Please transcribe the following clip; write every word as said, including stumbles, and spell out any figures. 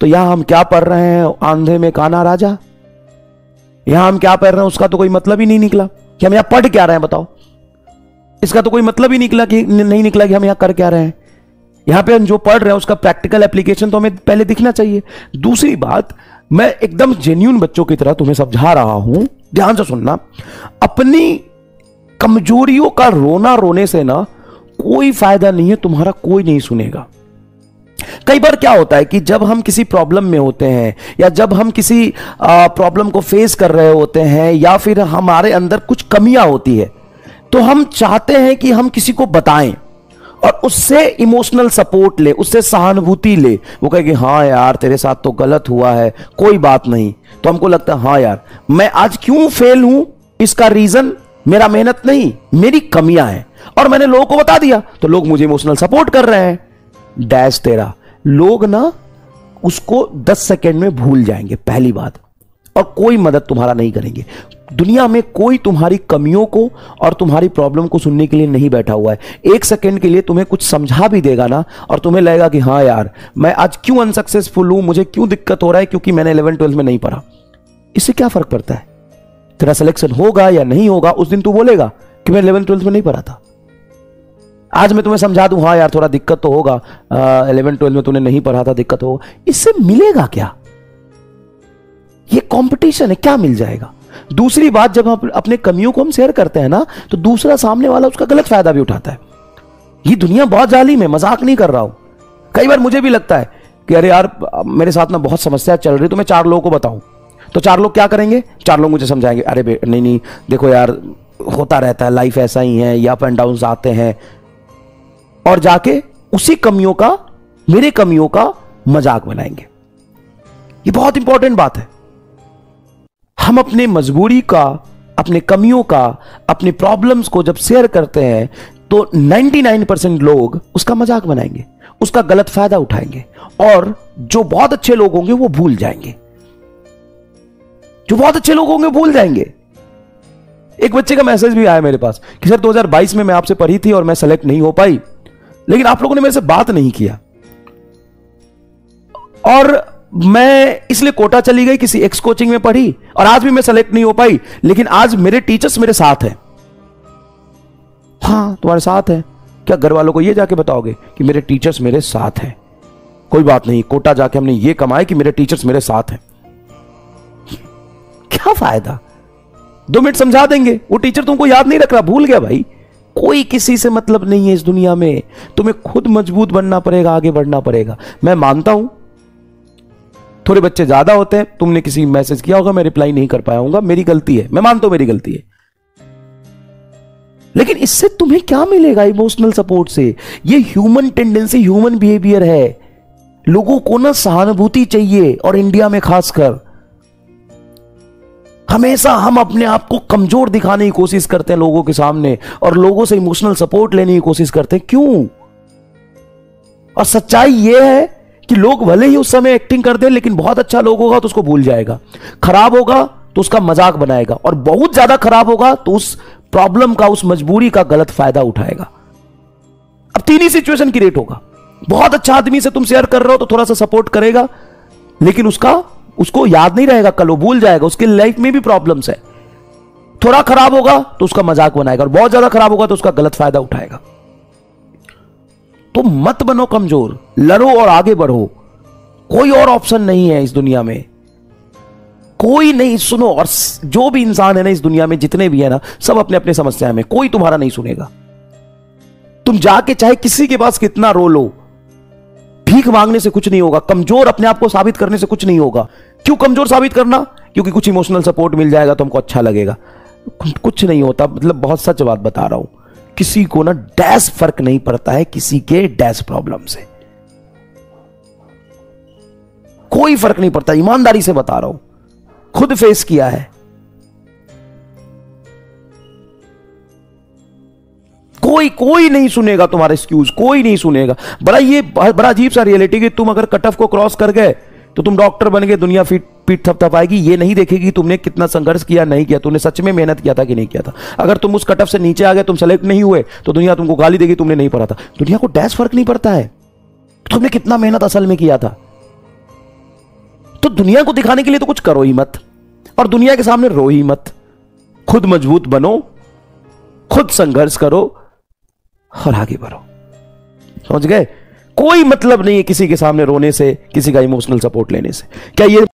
तो यहां हम क्या पढ़ रहे हैं, आंधे में काना राजा? यहां हम क्या पढ़ रहे हैं उसका तो कोई मतलब ही नहीं निकला कि हम यहां पढ़ क्या रहे हैं, बताओ। इसका तो कोई मतलब ही निकला कि नहीं निकला कि हम यहां कर क्या रहे हैं। यहां पे हम जो पढ़ रहे हैं उसका प्रैक्टिकल एप्लीकेशन तो हमें पहले दिखना चाहिए। दूसरी बात, मैं एकदम जेन्युइन बच्चों की तरह तुम्हें समझा रहा हूं, ध्यान से सुनना। अपनी कमजोरियों का रोना रोने से ना कोई फायदा नहीं है, तुम्हारा कोई नहीं सुनेगा। कई बार क्या होता है कि जब हम किसी प्रॉब्लम में होते हैं या जब हम किसी प्रॉब्लम को फेस कर रहे होते हैं या फिर हमारे अंदर कुछ कमियां होती है, तो हम चाहते हैं कि हम किसी को बताएं और उससे इमोशनल सपोर्ट ले, उससे सहानुभूति ले। वो कहे कि हाँ यार तेरे साथ तो गलत हुआ है, कोई बात नहीं। तो हमको लगता है हाँ यार मैं आज क्यों फेल हूं, इसका रीजन मेरा मेहनत नहीं, मेरी कमियां हैं, और मैंने लोगों को बता दिया तो लोग मुझे इमोशनल सपोर्ट कर रहे हैं। डैश तेरा, लोग ना उसको दस सेकेंड में भूल जाएंगे, पहली बात, और कोई मदद तुम्हारा नहीं करेंगे। दुनिया में कोई तुम्हारी कमियों को और तुम्हारी प्रॉब्लम को सुनने के लिए नहीं बैठा हुआ है। एक सेकंड के लिए तुम्हें कुछ समझा भी देगा ना, और तुम्हें लगेगा कि हाँ यार मैं आज क्यों अनसक्सेसफुल हूं, मुझे क्यों दिक्कत हो रहा है, क्योंकि मैंने इलेवन ट्वेल्थ में नहीं पढ़ा। इससे क्या फर्क पड़ता है? तेरा सिलेक्शन होगा या नहीं होगा, उस दिन तू बोलेगा कि मैं इलेवन ट्वेल्थ में नहीं पढ़ा था। आज मैं तुम्हें समझा दूं हाँ यार थोड़ा दिक्कत तो होगा, इलेवन ट्वेल्थ में तूने नहीं पढ़ा था, दिक्कत होगा, इससे मिलेगा क्या? ये कंपटीशन है, क्या मिल जाएगा? दूसरी बात, जब हम अपने कमियों को हम शेयर करते हैं ना, तो दूसरा सामने वाला उसका गलत फायदा भी उठाता है। ये दुनिया बहुत जालिम है, मजाक नहीं कर रहा हूं। कई बार मुझे भी लगता है कि अरे यार मेरे साथ ना बहुत समस्या चल रही, तो मैं चार लोगों को बताऊं, तो चार लोग क्या करेंगे? चार लोग मुझे समझाएंगे, अरे नहीं नहीं देखो यार होता रहता है, लाइफ ऐसा ही है, ये अप एंड डाउन आते हैं, और जाके उसी कमियों का, मेरे कमियों का मजाक बनाएंगे। ये बहुत इंपॉर्टेंट बात है। हम अपने मजबूरी का, अपने कमियों का, अपने प्रॉब्लम्स को जब शेयर करते हैं तो निन्यानवे परसेंट लोग उसका मजाक बनाएंगे, उसका गलत फायदा उठाएंगे, और जो बहुत अच्छे लोग होंगे वो भूल जाएंगे। जो बहुत अच्छे लोग होंगे भूल जाएंगे। एक बच्चे का मैसेज भी आया मेरे पास कि सर दो हज़ार बाईस में मैं आपसे पढ़ी थी और मैं सेलेक्ट नहीं हो पाई, लेकिन आप लोगों ने मेरे से बात नहीं किया, और मैं इसलिए कोटा चली गई, किसी एक्स कोचिंग में पढ़ी, और आज भी मैं सेलेक्ट नहीं हो पाई, लेकिन आज मेरे टीचर्स मेरे साथ हैं। हाँ तुम्हारे साथ हैं, क्या घर वालों को ये जाके बताओगे कि मेरे टीचर्स मेरे साथ हैं? कोई बात नहीं, कोटा जाके हमने ये कमाया कि मेरे टीचर्स मेरे साथ हैं। क्या फायदा? दो मिनट समझा देंगे, वो टीचर तुमको याद नहीं रख रहा, भूल गया भाई। कोई किसी से मतलब नहीं है इस दुनिया में, तुम्हें खुद मजबूत बनना पड़ेगा, आगे बढ़ना पड़ेगा। मैं मानता हूं थोड़े बच्चे ज्यादा होते हैं, तुमने किसी मैसेज किया होगा, मैं रिप्लाई नहीं कर पाया हूँ, मेरी गलती है, मैं मानता हूं मेरी गलती है, लेकिन इससे तुम्हें क्या मिलेगा? इमोशनल सपोर्ट से। ये ह्यूमन टेंडेंसी, ह्यूमन बिहेवियर है। लोगों को ना सहानुभूति चाहिए, और इंडिया में खासकर हमेशा हम अपने आप को कमजोर दिखाने की कोशिश करते हैं लोगों के सामने, और लोगों से इमोशनल सपोर्ट लेने की कोशिश करते हैं। क्यों? और सच्चाई यह है कि लोग भले ही उस समय एक्टिंग कर दे, लेकिन बहुत अच्छा लोग होगा तो उसको भूल जाएगा, खराब होगा तो उसका मजाक बनाएगा, और बहुत ज्यादा खराब होगा तो उस प्रॉब्लम का, उस मजबूरी का गलत फायदा उठाएगा। अब तीन ही सिचुएशन क्रिएट होगा। बहुत अच्छा आदमी से तुम शेयर कर रहे हो तो थोड़ा सा सपोर्ट करेगा, लेकिन उसका उसको याद नहीं रहेगा, कल वो भूल जाएगा, उसकी लाइफ में भी प्रॉब्लम्स है। थोड़ा खराब होगा तो उसका मजाक बनाएगा, और बहुत ज्यादा खराब होगा तो उसका गलत फायदा उठाएगा। तो मत बनो कमजोर, लड़ो और आगे बढ़ो। कोई और ऑप्शन नहीं है इस दुनिया में, कोई नहीं। सुनो, और जो भी इंसान है ना इस दुनिया में, जितने भी है ना, सब अपने अपने समस्या में, कोई तुम्हारा नहीं सुनेगा। तुम जाके चाहे किसी के पास कितना रो लो, भीख मांगने से कुछ नहीं होगा, कमजोर अपने आप को साबित करने से कुछ नहीं होगा। क्यों कमजोर साबित करना? क्योंकि कुछ इमोशनल सपोर्ट मिल जाएगा तो हमको अच्छा लगेगा। कुछ नहीं होता, मतलब बहुत सच बात बता रहा हूं। किसी को ना डैश फर्क नहीं पड़ता है किसी के डैश प्रॉब्लम से, कोई फर्क नहीं पड़ता। ईमानदारी से बता रहा हूं, खुद फेस किया है। कोई कोई नहीं सुनेगा तुम्हारा एक्सक्यूज, कोई नहीं सुनेगा। बड़ा ये बड़ा अजीब सा रियलिटी कि तुम अगर कट ऑफ को क्रॉस कर गए तो तुम डॉक्टर बन गए, दुनिया पीठ पीठ थपथपाएगी। ये नहीं देखेगी तुमने कितना संघर्ष किया, नहीं किया, तुमने सच में मेहनत किया था कि नहीं किया था। अगर तुम उस कट ऑफ से नीचे आ गए, तुम सेलेक्ट नहीं हुए, तो दुनिया तुमको गाली देगी, तुमने नहीं पढ़ा था। दुनिया को डैश फर्क नहीं पड़ता है तुमने कितना मेहनत असल में किया था। तो दुनिया को दिखाने के लिए तो कुछ करो ही मत, और दुनिया के सामने रो ही मत। खुद मजबूत बनो, खुद संघर्ष करो और आगे बढ़ो। समझ गए? कोई मतलब नहीं है किसी के सामने रोने से, किसी का इमोशनल सपोर्ट लेने से। क्या ये